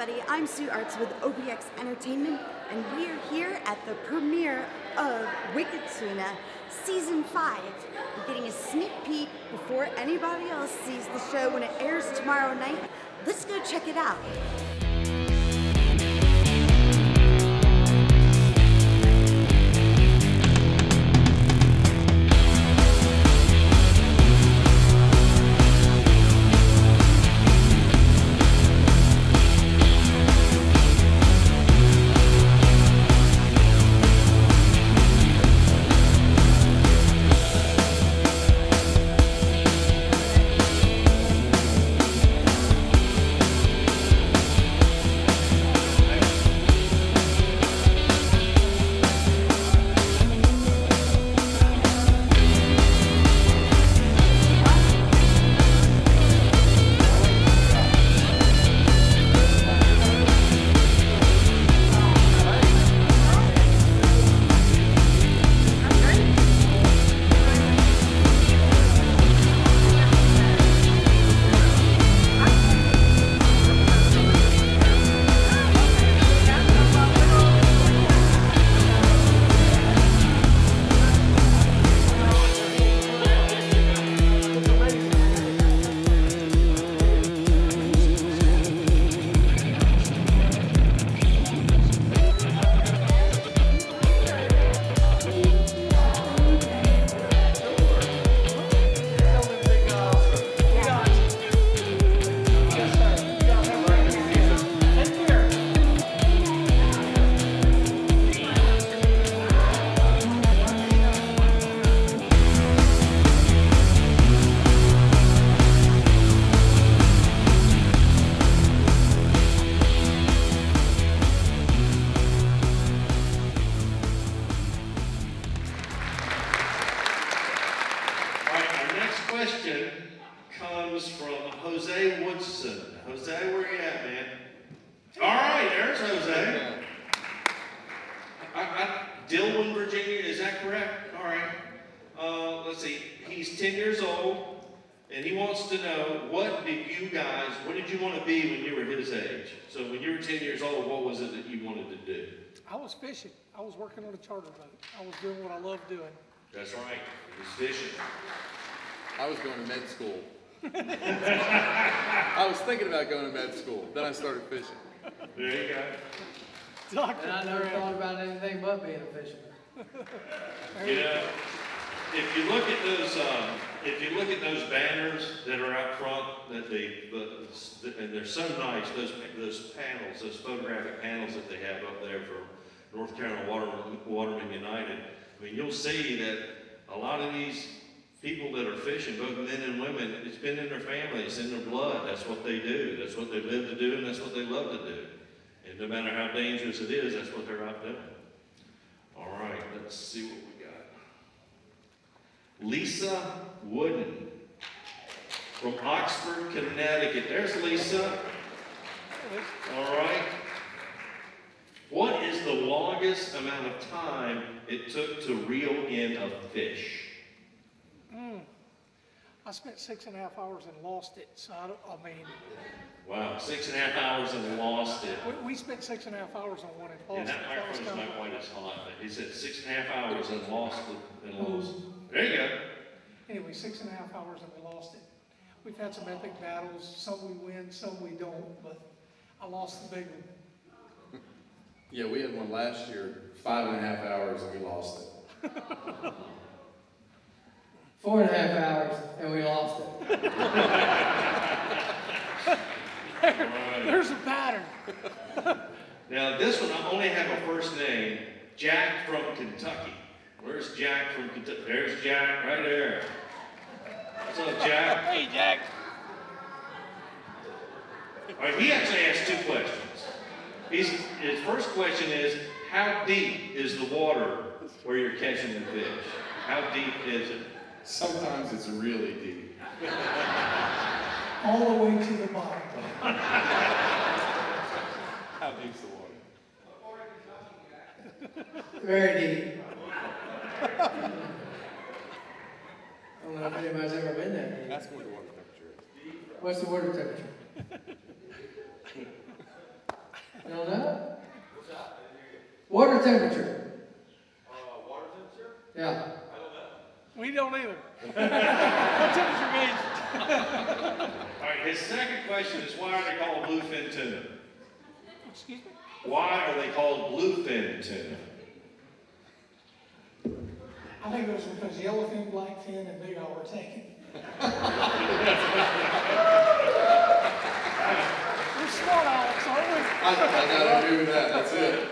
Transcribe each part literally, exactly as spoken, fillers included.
everybody. I'm Sue Arts with O B X Entertainment, and we are here at the premiere of Wicked Tuna Season five. We're getting a sneak peek before anybody else sees the show when it airs tomorrow night. Let's go check it out. Question comes from Jose Woodson. Jose, where you at, man? All right, there's Jose. I, I, Dillwyn, Virginia, is that correct? All right. Uh, let's see. He's ten years old, and he wants to know, what did you guys, what did you want to be when you were his age? So when you were ten years old, what was it that you wanted to do? I was fishing. I was working on a charter boat. I was doing what I loved doing. That's right. He was fishing. I was going to med school. I was thinking about going to med school. Then I started fishing. There you go. Doctor And I never thought about anything but being a fisherman. You know, if you look at those, um, if you look at those banners that are out front, that they, the, and they're so nice. Those those panels, those photographic panels that they have up there for North Carolina Water, Watermen United. I mean, you'll see that a lot of these people that are fishing, both men and women, it's been in their family, it's in their blood. That's what they do. That's what they live to do, and that's what they love to do. And no matter how dangerous it is, that's what they're out doing. All right, let's see what we got. Lisa Wooden from Oxford, Connecticut. There's Lisa. All right. What is the longest amount of time it took to reel in a fish? Mm. I spent six and a half hours and lost it. So I, don't, I mean, wow, six and a half hours and lost it. we, we spent six and a half hours on one and lost And it. that That was microphone's kind not of- quite as hot, but he said six and a half hours and lost it and lost. There you go. Anyway, six and a half hours and we lost it. We've had some epic battles. Some we win, some we don't. But I lost the big one. Yeah, we had one last year, five and a half hours, and we lost it. Four and a half hours, and we lost it. there, there's a pattern. Now this one, I only have a first name, Jack from Kentucky. Where's Jack from Kentucky? There's Jack right there. What's up, Jack? Hey, Jack. All right, he actually asked two questions. He's, his first question is, how deep is the water where you're catching the fish? How deep is it? Sometimes it's really deep. All the way to the bottom. How deep's the water? Very deep. I don't know if anybody's ever been there. Ask what the water temperature is. What's the water temperature? You don't know? Water temperature. Uh, water temperature? Yeah. We don't either. What temperature gauge? All right, his second question is why are they called bluefin tuna? Excuse me? Why are they called bluefin tuna? I think it was because yellowfin, blackfin, and big eye were taken. We're smart Alex, aren't we? I, I gotta agree with that, that's it.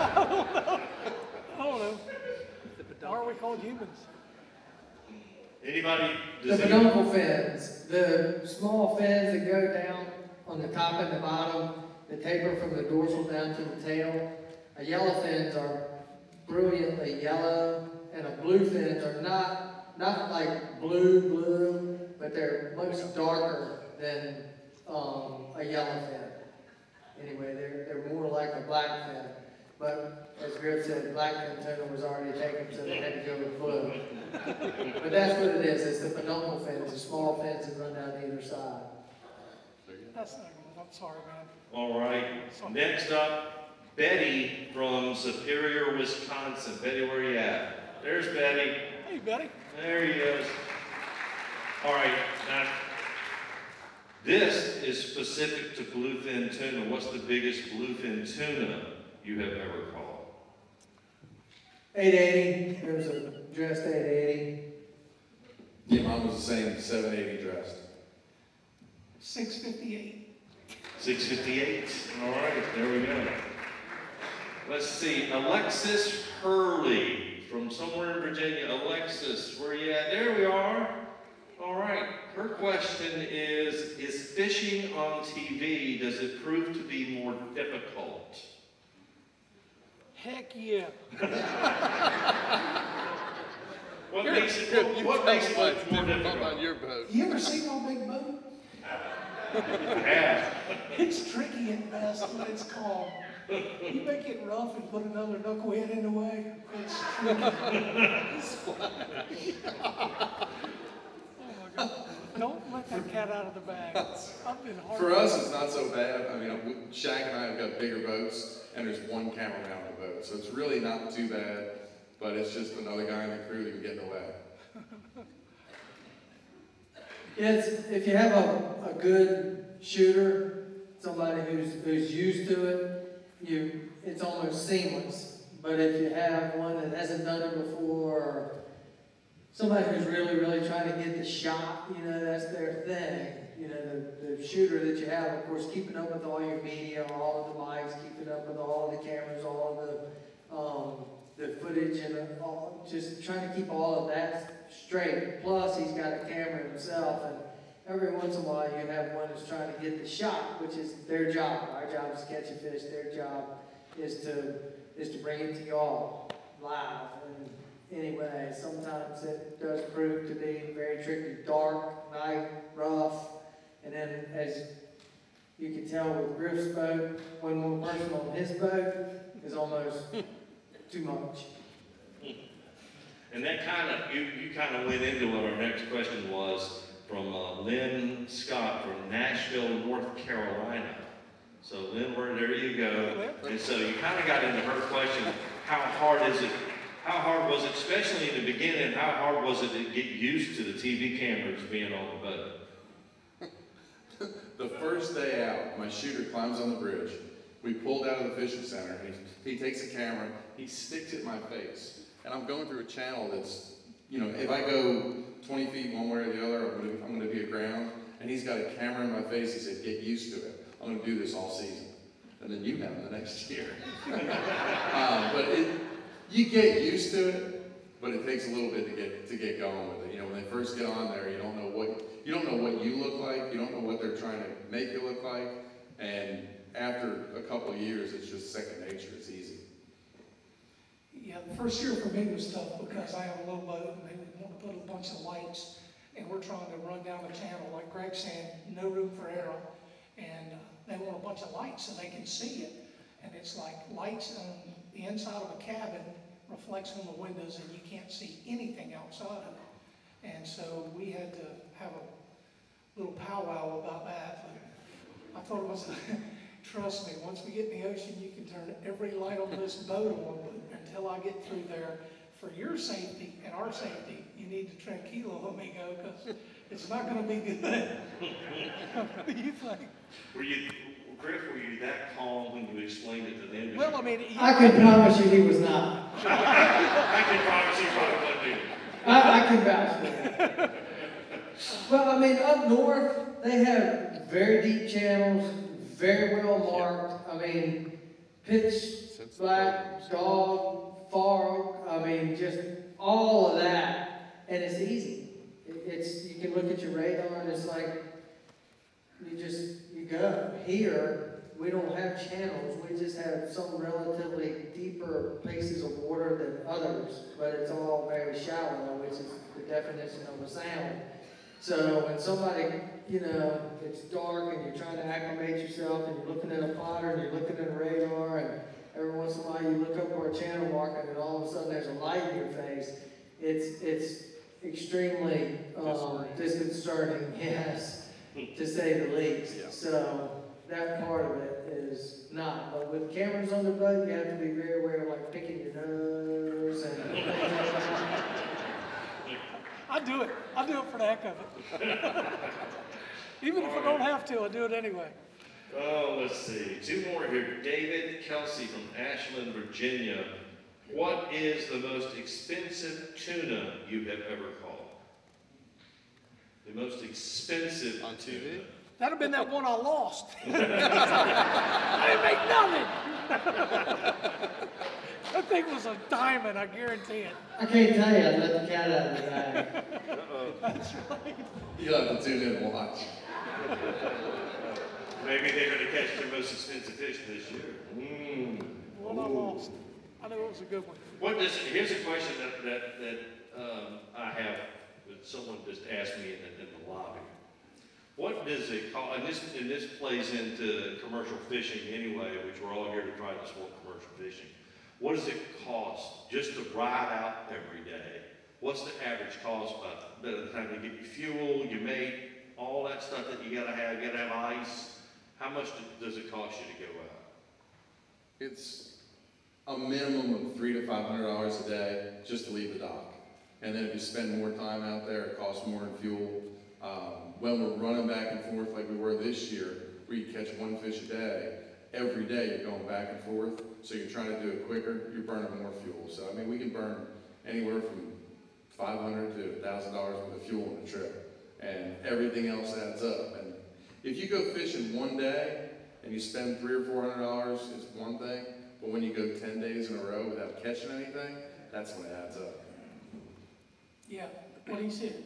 I don't know. Why are we called humans? Anybody? The does any- peduncle fins, the small fins that go down on the top and the bottom, that taper from the dorsal down to the tail. A yellowfins are brilliantly yellow, and a bluefins are not, not like blue, blue, but they're much darker than um, a yellowfin. Anyway, they're, they're more like a blackfin. But as Griff said, blackfin tuna was already taken, so they had to go with blue. But that's what it is, it's the peduncle fins, the small fins that run down either side. That's not good. I'm sorry, man. All right, next up, Betty from Superior, Wisconsin. Betty, where you at? There's Betty. Hey, Betty. There he is. All right, now, this is specific to bluefin tuna. What's the biggest bluefin tuna you have ever caught? eight eighty, there was a dressed eight eighty. Yeah, mine was the same, seven eighty dressed. six fifty-eight. six fifty-eight. All right, there we go. Let's see, Alexis Hurley from somewhere in Virginia. Alexis, where you at? There we are. All right, her question is, is fishing on T V, does it prove to be more difficult? Heck yeah. What makes it, what, what makes it look more difficult? your boat. You ever seen my big boat? Yeah. It's tricky at best when it's calm. You make it rough and put another knucklehead in the way, it's tricky. Oh my God. Don't let that cat out of the bag. I've been hard. For us, it's not so bad. I mean, we- Shaq and I have got bigger boats, and there's one cameraman on the boat, so it's really not too bad. But it's just another guy in the crew that can get in the way. It's, if you have a, a good shooter, somebody who's, who's used to it, you, it's almost seamless. But if you have one that hasn't done it before, or somebody who's really, really trying to get the shot, you know, that's their thing. You know, the, the shooter that you have, of course, keeping up with all your media, all of the mics, keeping up with all of the cameras, all of the, um, the footage, and all, just trying to keep all of that straight. Plus, he's got a camera himself, and every once in a while you have one that's trying to get the shot, which is their job. Our job is to catch a fish. Their job is to is to bring it to y'all live. And anyway, sometimes it does prove to be very tricky, dark, night, rough, and then as you can tell with Griff's boat, one more person on his boat is almost too much. And that kind of, you, you kind of went into what our next question was from uh, Lynn Scott from Nashville, North Carolina. So Lynn, where, there you go. And so you kind of got into her question, how hard is it, how hard was it, especially in the beginning, how hard was it to get used to the T V cameras being on the boat? The first day out, my shooter climbs on the bridge. We pulled out of the fishing center, and he, he takes a camera, he sticks it in my face. And I'm going through a channel that's, you know, if I go twenty feet one way or the other, I'm gonna, I'm gonna be aground. And he's got a camera in my face, he said, get used to it. I'm gonna do this all season. And then you have it the next year. um, but it, you get used to it, but it takes a little bit to get, to get going with it. You know, when they first get on there, you don't know what, you don't know what you look like, you don't know what they're trying to make you look like. And after a couple of years, it's just second nature, it's easy. Yeah, the first year for me was tough because I have a little boat and they want to put a bunch of lights and we're trying to run down the channel, like Greg said, no room for error. And uh, they want a bunch of lights so they can see it. And it's like lights on the inside of a cabin reflects on the windows and you can't see anything outside of it. And so we had to have a little powwow about that. I thought it was trust me, once we get in the ocean, you can turn every light on this boat on, but until I get through there, for your safety and our safety, you need to tranquilo, amigo, because it's not going to be good. What do you think? Were you, Griff, were you that calm when you explained it to them? Well, I mean, I can promise you he was not. I can promise you probably wouldn't do it. I, I can vouch for that. Well, I mean, up north, they have very deep channels, very well marked. I mean, pitch black, dog, far, I mean, just all of that. And it's easy. It, it's, you can look at your radar and it's like, you just, you go. Here, we don't have channels. We just have some relatively deeper places of water than others, but it's all very shallow, which is the definition of a sound. So when somebody, you know, it's dark and you're trying to acclimate yourself and you're looking at a plotter and you're looking at a radar and every once in a while you look up for a channel mark and then all of a sudden there's a light in your face, it's, it's extremely um, disconcerting, yes, to say the least. Yeah. So that part of it is not. But with cameras on the boat, you have to be very aware of like picking your nose and things like that. I do it. I do it for the heck of it. Even if I don't have to, I do it anyway. Oh, let's see. Two more here. David Kelsey from Ashland, Virginia. What is the most expensive tuna you have ever caught? The most expensive on T V? That'd have been that one I lost. I didn't make nothing. That thing was a diamond, I guarantee it. I can't tell you, I let the cat out of the bag. Uh-oh. That's right. You'll have to tune in and watch. Maybe they're going to catch their most expensive fish this year. Mm. One I lost. I knew it was a good one. What does, here's a question that, that, that um, I have, that someone just asked me in the, in the lobby. What does it cost, and this, and this plays into commercial fishing anyway, which we're all here to try to support commercial fishing. What does it cost just to ride out every day? What's the average cost by the time you get your fuel, your mate, all that stuff that you gotta have, you gotta have ice? How much does it cost you to go out? It's a minimum of three to five hundred dollars a day just to leave the dock. And then if you spend more time out there, it costs more in fuel. Um, when we're running back and forth like we were this year, where you catch one fish a day, every day you're going back and forth, so you're trying to do it quicker, you're burning more fuel. So I mean, we can burn anywhere from five hundred to a thousand dollars worth of fuel in a trip, and everything else adds up. And if you go fishing one day and you spend three or four hundred dollars, it's one thing. But when you go ten days in a row without catching anything, that's when it adds up. Yeah. What do you see?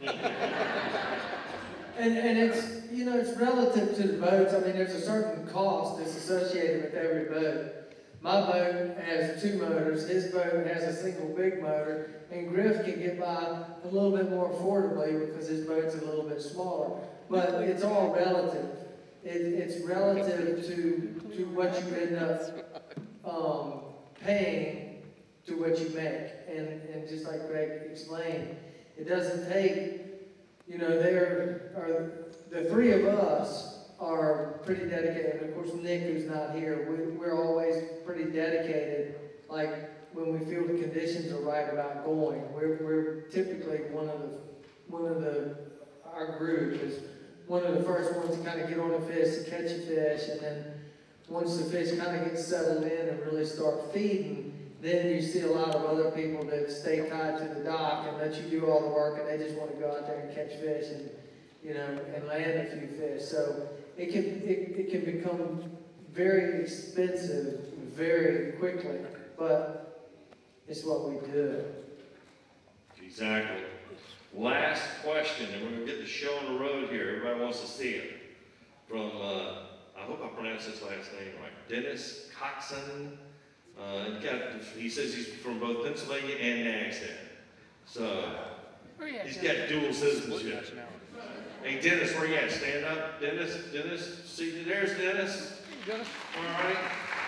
And, and it's, you know, it's relative to the boats. I mean, there's a certain cost that's associated with every boat. My boat has two motors, his boat has a single big motor, and Griff can get by a little bit more affordably because his boat's a little bit smaller. But it's all relative. It, it's relative to, to what you end up um, paying to what you make. And, and just like Greg explained, it doesn't take, you know, there are, the three of us are pretty dedicated. And of course, Nick, who's not here, we, we're always pretty dedicated. Like when we feel the conditions are right about going, we're, we're typically one of the, one of the, our group is one of the first ones to kind of get on a fish, to catch a fish, and then once the fish kind of get settled in and really start feeding, then you see a lot of other people that stay tied to the dock and let you do all the work, and they just want to go out there and catch fish and, you know, and land a few fish. So it can it, it can become very expensive very quickly, but it's what we do. Exactly. Last question, and we're going to get the show on the road here. Everybody wants to see it. From, uh, I hope I pronounced his last name right, Dennis Coxon. Uh, he, got, he says he's from both Pennsylvania and Nagstan. So, he's got dual citizenship. Hey, Dennis, where you at? Stand up. Dennis, Dennis, see, there's Dennis. Dennis. All right.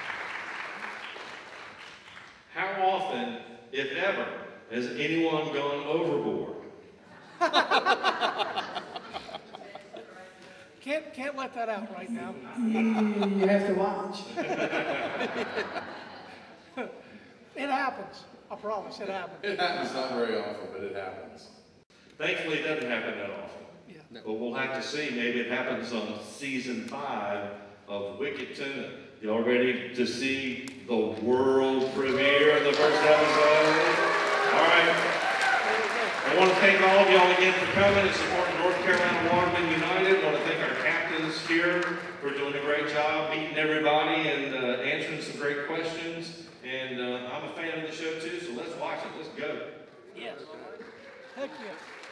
How often, if ever, has anyone gone overboard? Can't, can't let that out right now. You have to watch. It happens. I promise, it happens. It happens not very often, but it happens. Thankfully, it doesn't happen that often. Yeah. But we'll have to see. Maybe it happens on season five of Wicked Tuna. Y'all ready to see the world premiere of the first episode? All right. I want to thank all of y'all again for coming and supporting North Carolina Watermen United. I want to thank our captains here for doing a great job meeting everybody and uh, answering some great questions. And uh, I'm a fan of the show too, so let's watch it. Let's go. Yes. Heck yeah.